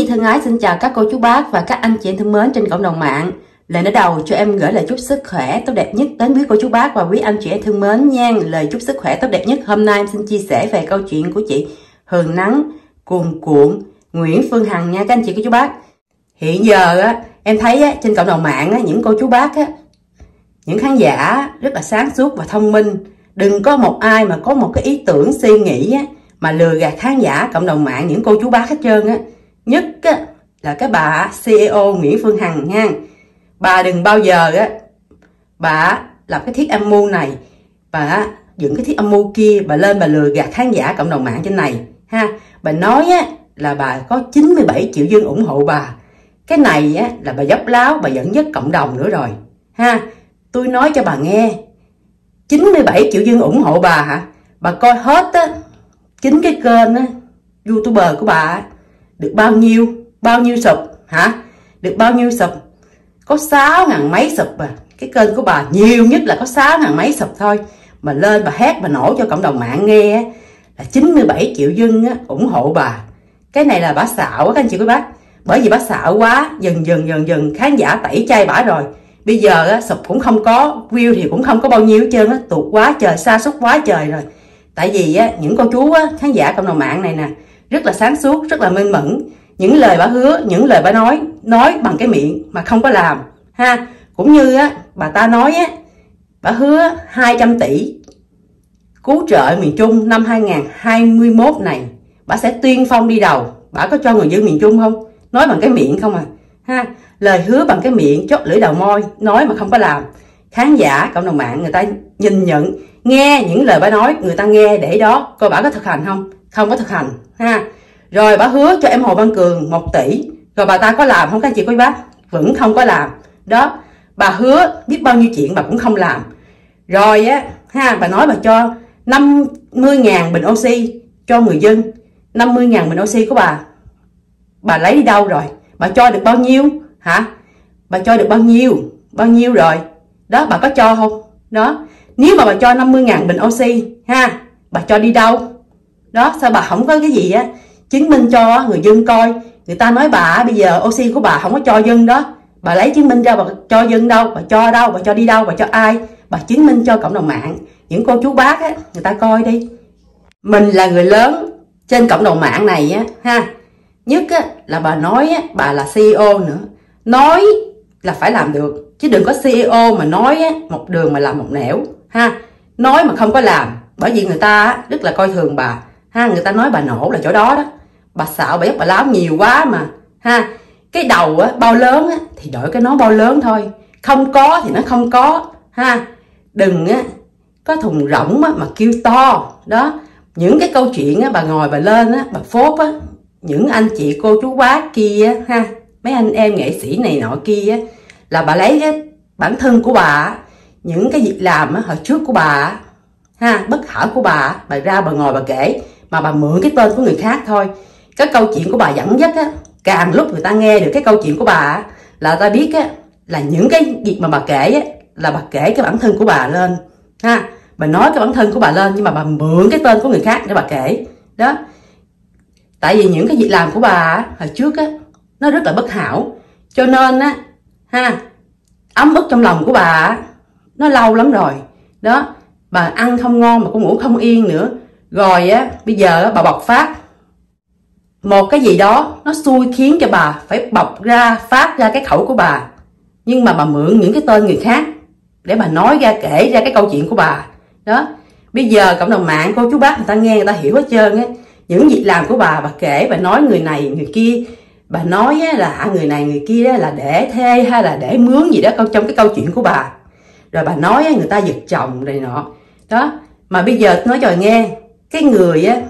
Nhi thân ái xin chào các cô chú bác và các anh chị em thân mến trên cộng đồng mạng. Lời nói đầu cho em gửi lời chúc sức khỏe tốt đẹp nhất đến quý cô chú bác và quý anh chị em thân mến nha. Lời chúc sức khỏe tốt đẹp nhất hôm nay em xin chia sẻ về câu chuyện của chị Hường Nắng cuồn cuộn Nguyễn Phương Hằng nha các anh chị cô chú bác. Hiện giờ á, em thấy á, trên cộng đồng mạng á, những cô chú bác á, những khán giả rất là sáng suốt và thông minh. Đừng có một ai mà có một cái ý tưởng suy nghĩ á, mà lừa gạt khán giả cộng đồng mạng những cô chú bác hết trơn á. Nhất á, là cái bà CEO Nguyễn Phương Hằng nha. Bà đừng bao giờ á, bà làm cái thiết âm mưu này, bà dựng cái thiết âm mưu kia, bà lên bà lừa gạt khán giả cộng đồng mạng trên này ha. Bà nói á, là bà có 97 triệu dân ủng hộ bà. Cái này á, là bà dốc láo, bà dẫn dắt cộng đồng nữa rồi ha. Tôi nói cho bà nghe, 97 triệu dân ủng hộ bà hả? Bà coi hết á, chính cái kênh á, YouTuber của bà được bao nhiêu sub hả? Được bao nhiêu sub? Có 6.000 mấy sub à. Cái kênh của bà nhiều nhất là có 6.000 mấy sub thôi. Mà lên bà hét bà nổ cho cộng đồng mạng nghe là 97 triệu dân á, ủng hộ bà. Cái này là bà xạo á các anh chị quý bác. Bởi vì bà xạo quá, dần khán giả tẩy chay bả rồi. Bây giờ á, sub cũng không có, view thì cũng không có bao nhiêu hết trơn á, tụt quá trời, sa sút quá trời rồi. Tại vì á, những cô chú á, khán giả cộng đồng mạng này nè, rất là sáng suốt, rất là minh mẫn. Những lời bà hứa, những lời bà nói bằng cái miệng mà không có làm ha. Cũng như á, bà ta nói á, bà hứa 200 tỷ cứu trợ miền Trung năm 2021 này, bà sẽ tiên phong đi đầu. Bà có cho người dân miền Trung không? Nói bằng cái miệng không à ha. Lời hứa bằng cái miệng, chót lưỡi đầu môi, nói mà không có làm. Khán giả cộng đồng mạng người ta nhìn nhận, nghe những lời bà nói, người ta nghe để đó coi bà có thực hành không? Không có thực hành ha. Rồi bà hứa cho em Hồ Văn Cường 1 tỷ, rồi bà ta có làm không các anh chị quý bác? Vẫn không có làm đó. Bà hứa biết bao nhiêu chuyện bà cũng không làm. Rồi á ha, bà nói bà cho 50.000 bình oxy cho người dân. 50.000 bình oxy của bà lấy đi đâu rồi? Bà cho được bao nhiêu hả? Bà cho được bao nhiêu rồi đó? Bà có cho không đó? Nếu mà bà cho 50.000 bình oxy ha, bà cho đi đâu đó? Sao bà không có cái gì á chứng minh cho người dân coi? Người ta nói bà bây giờ oxy của bà không có cho dân đó, bà lấy chứng minh ra bà cho dân đâu? Bà cho đâu? Bà cho đi đâu? Bà cho ai? Bà chứng minh cho cộng đồng mạng, những cô chú bác á, người ta coi đi. Mình là người lớn trên cộng đồng mạng này á ha. Nhất á, là bà nói á, bà là CEO nữa, nói là phải làm được, chứ đừng có CEO mà nói á, một đường mà làm một nẻo ha. Nói mà không có làm, bởi vì người ta á, rất là coi thường bà ha. Người ta nói bà nổ là chỗ đó đó. Bà xạo bà ép bà láo nhiều quá mà ha. Cái đầu á, bao lớn á, thì đổi cái nón bao lớn thôi. Không có thì nó không có ha. Đừng á, có thùng rỗng á, mà kêu to đó. Những cái câu chuyện á, bà ngồi bà lên á, bà phốt á, những anh chị cô chú bác kia ha, mấy anh em nghệ sĩ này nọ kia á, là bà lấy cái bản thân của bà, những cái việc làm á, hồi trước của bà ha, bất hảo của bà ra bà ngồi bà kể, mà bà mượn cái tên của người khác thôi. Cái câu chuyện của bà dẫn dắt á, càng lúc người ta nghe được cái câu chuyện của bà là ta biết á, là những cái việc mà bà kể á, là bà kể cái bản thân của bà lên ha. Bà nói cái bản thân của bà lên, nhưng mà bà mượn cái tên của người khác để bà kể đó. Tại vì những cái việc làm của bà hồi trước á, nó rất là bất hảo, cho nên á ha, ấm ức trong lòng của bà nó lâu lắm rồi đó. Bà ăn không ngon mà cũng ngủ không yên nữa. Rồi á, bây giờ bà bộc phát một cái gì đó, nó xui khiến cho bà phải bộc ra, phát ra cái khẩu của bà. Nhưng mà bà mượn những cái tên người khác để bà nói ra, kể ra cái câu chuyện của bà đó. Bây giờ cộng đồng mạng cô chú bác người ta nghe, người ta hiểu hết trơn á. Những việc làm của bà kể, bà nói người này người kia, bà nói là người này người kia là để thê hay là để mướn gì đó trong cái câu chuyện của bà. Rồi bà nói người ta giật chồng này nọ đó. Mà bây giờ nói cho nghe, cái người á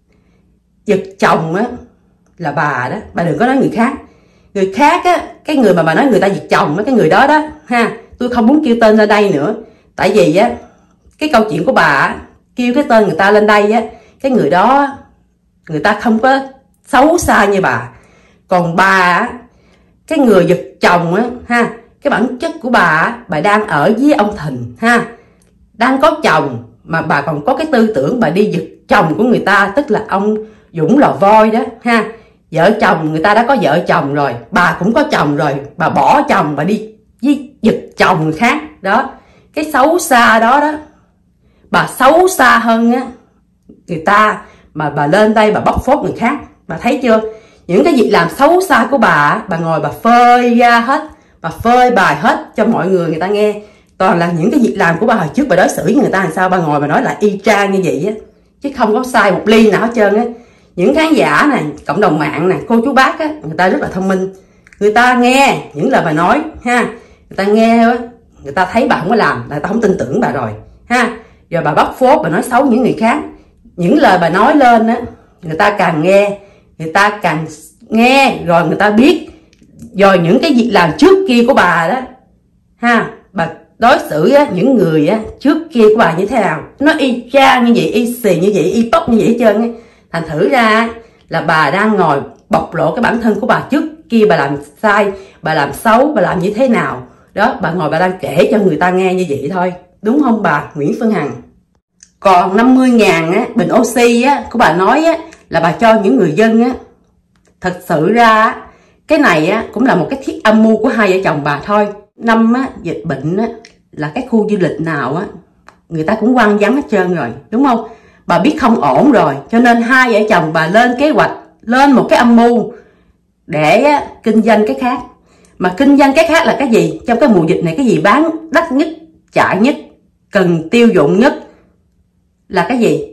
giật chồng á là bà đó, bà đừng có nói người khác. Người khác á, cái người mà bà nói người ta giật chồng á, cái người đó đó ha, tôi không muốn kêu tên ra đây nữa. Tại vì á, cái câu chuyện của bà kêu cái tên người ta lên đây á, cái người đó người ta không có xấu xa như bà. Còn bà, cái người giật chồng á ha, cái bản chất của bà đang ở với ông Thìn ha, đang có chồng mà bà còn có cái tư tưởng bà đi giật chồng của người ta, tức là ông Dũng Lò Voi đó ha. Vợ chồng người ta đã có vợ chồng rồi, bà cũng có chồng rồi, bà bỏ chồng bà đi với giật chồng người khác đó. Cái xấu xa đó đó, bà xấu xa hơn á người ta mà bà lên đây bà bóc phốt người khác. Bà thấy chưa, những cái việc làm xấu xa của bà ngồi bà phơi ra hết, bà phơi bài hết cho mọi người ta nghe. Toàn là những cái việc làm của bà hồi trước bà đối xử với người ta làm sao, bà ngồi bà nói lại y chang như vậy á, chứ không có sai một ly nào hết trơn á. Những khán giả này, cộng đồng mạng nè, cô chú bác á, người ta rất là thông minh. Người ta nghe những lời bà nói ha, người ta nghe á, người ta thấy bà không có làm, người ta không tin tưởng bà rồi ha. Rồi bà bóc phốt, bà nói xấu những người khác. Những lời bà nói lên á, người ta càng nghe, rồi người ta biết rồi những cái việc làm trước kia của bà đó ha. Bà đối xử á, những người á, trước kia của bà như thế nào, nó y chang như vậy, y xì như vậy, y bóc như vậy hết trơn á. Thành thử ra là bà đang ngồi bộc lộ cái bản thân của bà trước kia bà làm sai, bà làm xấu, bà làm như thế nào đó, bà ngồi bà đang kể cho người ta nghe như vậy thôi, đúng không bà Nguyễn Phương Hằng? Còn 50.000 á, bình oxy á, của bà nói á, là bà cho những người dân á. Thật sự ra á, cái này á, cũng là một cái thiết âm mưu của hai vợ chồng bà thôi. Năm á, dịch bệnh á, là cái khu du lịch nào á, người ta cũng quăng vắng hết trơn rồi, đúng không? Bà biết không ổn rồi, cho nên hai vợ chồng bà lên kế hoạch, lên một cái âm mưu để á, kinh doanh cái khác. Mà kinh doanh cái khác là cái gì? Trong cái mùa dịch này cái gì bán đắt nhất, chạy nhất, cần tiêu dụng nhất là cái gì?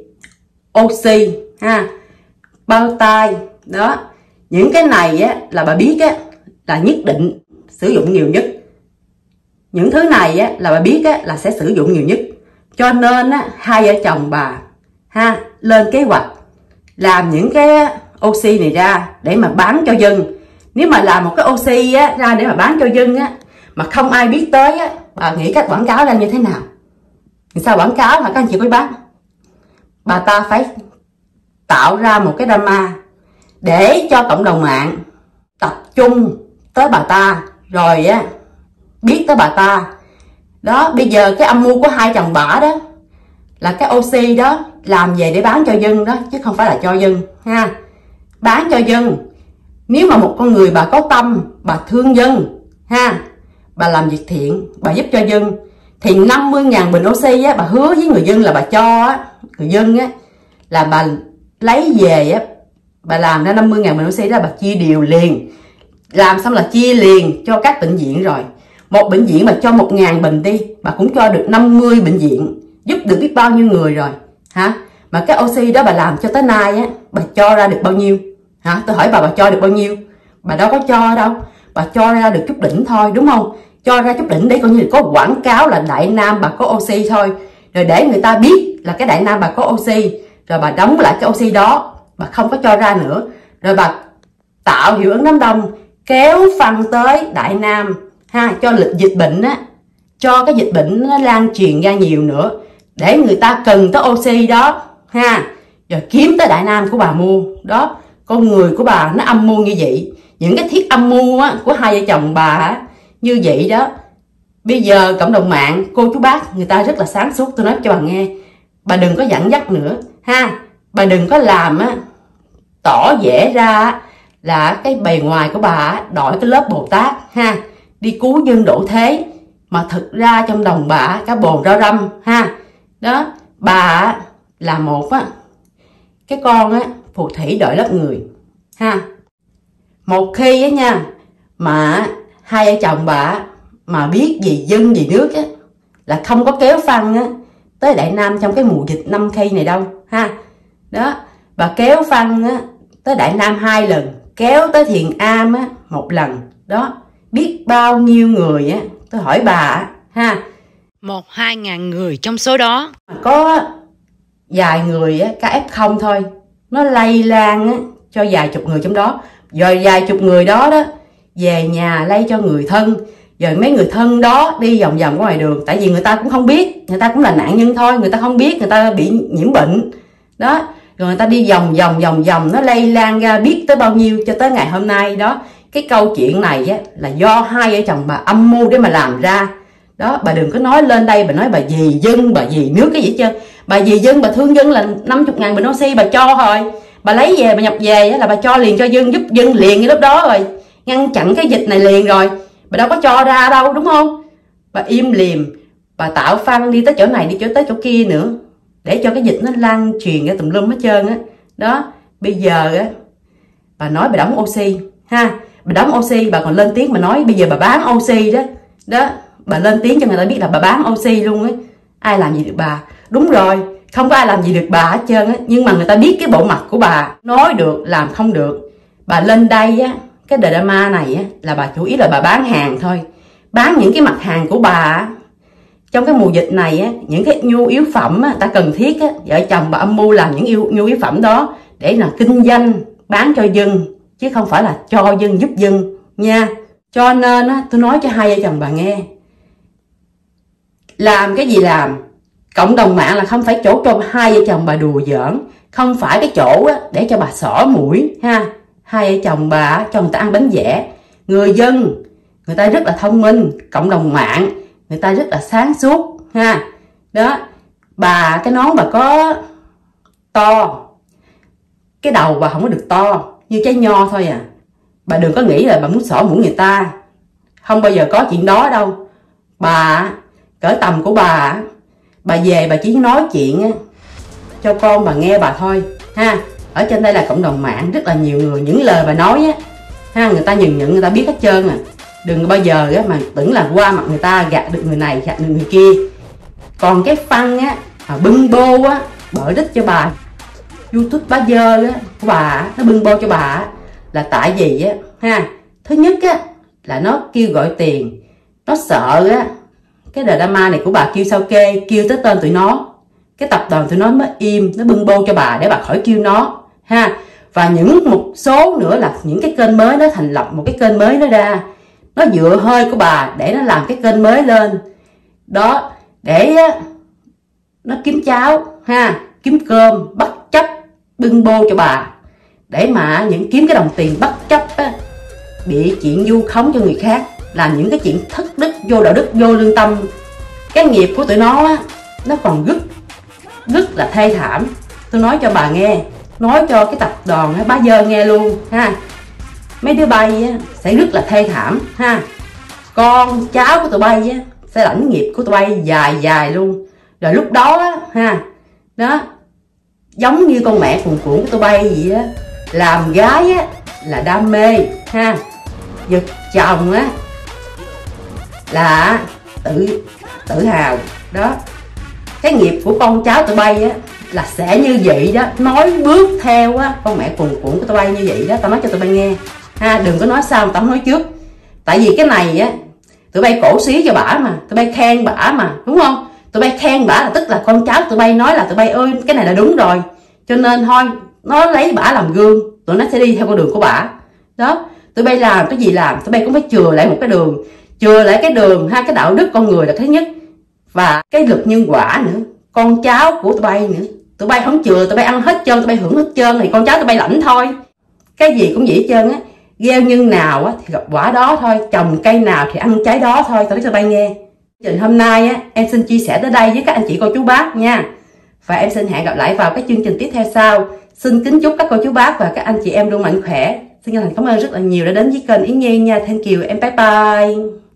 Oxy ha, bao tay đó. Những cái này á, là bà biết á, là nhất định sử dụng nhiều nhất. Những thứ này á, là bà biết á, là sẽ sử dụng nhiều nhất. Cho nên á, hai vợ chồng bà ha, lên kế hoạch làm những cái oxy này ra để mà bán cho dân. Nếu mà làm một cái oxy á, ra để mà bán cho dân á, mà không ai biết tới á, bà nghĩ cách quảng cáo ra như thế nào? Sao quảng cáo hả các anh chị quý bác? Bà ta phải tạo ra một cái drama để cho cộng đồng mạng tập trung tới bà ta, rồi á biết tới bà ta đó. Bây giờ cái âm mưu của hai chồng bả đó là cái oxy đó làm về để bán cho dân đó, chứ không phải là cho dân ha. Bán cho dân. Nếu mà một con người bà có tâm, bà thương dân ha, bà làm việc thiện, bà giúp cho dân, thì 50.000 bình oxy á, bà hứa với người dân là bà cho á, người dân á, là bà lấy về á, bà làm ra 50.000 bình oxy đó, bà chia đều liền. Làm xong là chia liền cho các bệnh viện rồi. Một bệnh viện mà cho 1.000 bình đi, bà cũng cho được 50 bệnh viện, giúp được biết bao nhiêu người rồi hả? Mà cái oxy đó bà làm cho tới nay á, bà cho ra được bao nhiêu hả? Tôi hỏi bà cho được bao nhiêu? Bà đâu có cho đâu, bà cho ra được chút đỉnh thôi, đúng không? Cho ra chút đỉnh để coi như có quảng cáo là Đại Nam bà có oxy thôi, rồi để người ta biết là cái Đại Nam bà có oxy, rồi bà đóng lại cái oxy đó, bà không có cho ra nữa, rồi bà tạo hiệu ứng đám đông, kéo phân tới Đại Nam ha, cho lịch dịch bệnh á, cho cái dịch bệnh nó lan truyền ra nhiều nữa, để người ta cần tới oxy đó ha, rồi kiếm tới Đại Nam của bà mua đó. Con người của bà nó âm mưu như vậy. Những cái thiết âm mưu á, của hai vợ chồng bà á, như vậy đó. Bây giờ cộng đồng mạng, cô chú bác, người ta rất là sáng suốt. Tôi nói cho bà nghe, bà đừng có dẫn dắt nữa ha. Bà đừng có làm á, tỏ vẻ ra là cái bề ngoài của bà á, đội cái lớp Bồ Tát ha, đi cứu dân độ thế, mà thực ra trong đồng bà cá bồn rau răm ha. Đó, bà là một á, cái con á, phù thủy đội lớp người ha. Một khi á nha, mà hai vợ chồng bà mà biết gì dân gì nước á, là không có kéo phân á tới Đại Nam trong cái mùa dịch 5 khi này đâu ha. Đó, bà kéo phân á tới Đại Nam 2 lần, kéo tới Thiền Am á 1 lần đó, biết bao nhiêu người á. Tôi hỏi bà ha, 1-2 ngàn người trong số đó, có vài người á, cái F0 thôi, nó lây lan á cho vài chục người trong đó, rồi vài chục người đó đó về nhà lây cho người thân, rồi mấy người thân đó đi vòng vòng ngoài đường, tại vì người ta cũng không biết, người ta cũng là nạn nhân thôi, người ta không biết người ta bị nhiễm bệnh đó, rồi người ta đi vòng vòng nó lây lan ra biết tới bao nhiêu cho tới ngày hôm nay đó. Cái câu chuyện này á, là do hai vợ chồng bà âm mưu để mà làm ra đó. Bà đừng có nói lên đây bà nói bà vì dân, bà vì nước cái gì chứ. Bà vì dân, bà thương dân là 50.000 bình oxy bà cho rồi, bà lấy về bà nhập về là bà cho liền cho dân, giúp dân liền như lúc đó rồi, ngăn chặn cái dịch này liền rồi. Bà đâu có cho ra đâu, đúng không? Bà im lìm, bà tạo phân đi tới chỗ này, đi tới chỗ kia nữa, để cho cái dịch nó lan truyền ra tùm lum hết trơn á. Đó, bây giờ á, bà nói bà đóng oxy ha, bà đóng oxy, bà còn lên tiếng mà nói bây giờ bà bán oxy đó. Đó, bà lên tiếng cho người ta biết là bà bán oxy luôn á. Ai làm gì được bà? Đúng rồi, không có ai làm gì được bà hết trơn á. Nhưng mà người ta biết cái bộ mặt của bà, nói được làm không được. Bà lên đây á, cái drama này á, là bà chủ yếu là bà bán hàng thôi, bán những cái mặt hàng của bà á. Trong cái mùa dịch này á, những cái nhu yếu phẩm á, ta cần thiết á, vợ chồng bà âm mưu làm những nhu yếu phẩm đó để là kinh doanh bán cho dân, chứ không phải là cho dân giúp dân nha. Cho nên á, tôi nói cho hai vợ chồng bà nghe, làm cái gì làm, cộng đồng mạng là không phải chỗ cho hai vợ chồng bà đùa giỡn, không phải cái chỗ á, để cho bà xỏ mũi ha. Hai vợ chồng bà cho người ta ăn bánh vẽ. Người dân người ta rất là thông minh, cộng đồng mạng người ta rất là sáng suốt ha. Đó, bà cái nón bà có to, cái đầu bà không có được to như trái nho thôi à. Bà đừng có nghĩ là bà muốn xỏ mũi người ta, không bao giờ có chuyện đó đâu. Bà cỡ tầm của bà về bà chỉ nói chuyện cho con bà nghe bà thôi ha. Ở trên đây là cộng đồng mạng rất là nhiều người, những lời bà nói á ha, người ta nhìn nhận, người ta biết hết trơn à. Đừng bao giờ á mà tưởng là qua mặt người ta gạt được người này gạt được người kia. Còn cái phân á mà bưng bô á, bởi đích cho bà YouTube bá dơ á của bà, nó bưng bô cho bà là tại vì á ha, thứ nhất á là nó kêu gọi tiền, nó sợ á cái drama này của bà kêu sao kê, kêu tới tên tụi nó, cái tập đoàn tụi nó mới im, nó bưng bô cho bà để bà khỏi kêu nó ha. Và một số nữa là những cái kênh mới nó thành lập một cái kênh mới nó ra, nó dựa hơi của bà để nó làm cái kênh mới lên đó, để nó kiếm cháo ha, kiếm cơm, bất chấp bưng bô cho bà để mà kiếm cái đồng tiền, bất chấp á, bị chuyện vu khống cho người khác, làm những cái chuyện thất đức, vô đạo đức, vô lương tâm. Cái nghiệp của tụi nó á, nó còn rất là thê thảm. Tôi nói cho bà nghe, nói cho cái tập đoàn bá dơ nghe luôn ha. Mấy đứa bay á, sẽ rất là thê thảm ha. Con cháu của tụi bay á, sẽ lãnh nghiệp của tụi bay dài luôn. Rồi lúc đó á, ha, đó giống như con mẹ cuồn cuộn của tụi bay vậy á. Làm gái á là đam mê ha, giật chồng á là tự hào đó. Cái nghiệp của con cháu tụi bay á là sẽ như vậy đó, nói bước theo á con mẹ cuồn cuộn của tụi bay như vậy đó. Tao nói cho tụi bay nghe ha, đừng có nói sao mà tao không nói trước. Tại vì cái này á tụi bay cổ xí cho bả mà, tụi bay khen bả mà, đúng không? Tụi bay khen bả là tức là con cháu tụi bay nói là tụi bay ơi cái này là đúng rồi, cho nên thôi nó lấy bả làm gương, tụi nó sẽ đi theo con đường của bả đó. Tụi bay làm cái gì làm, tụi bay cũng phải chừa lại một cái đường, chừa lại cái đường ha, cái đạo đức con người là cái thứ nhất, và cái lực nhân quả nữa, con cháu của tụi bay nữa. Tụi bay không chừa, tụi bay ăn hết trơn, tụi bay hưởng hết trơn thì con cháu tụi bay lãnh thôi. Cái gì cũng vậy hết trơn á, gieo nhân nào á thì gặp quả đó thôi, trồng cây nào thì ăn trái đó thôi. Tao nói cho tụi bay nghe. Chương trình hôm nay á em xin chia sẻ tới đây với các anh chị cô chú bác nha, và em xin hẹn gặp lại vào các chương trình tiếp theo sau. Xin kính chúc các cô chú bác và các anh chị em luôn mạnh khỏe. Xin chân thành cảm ơn rất là nhiều đã đến với kênh Yến Nhi nha. Thank you em, bye bye.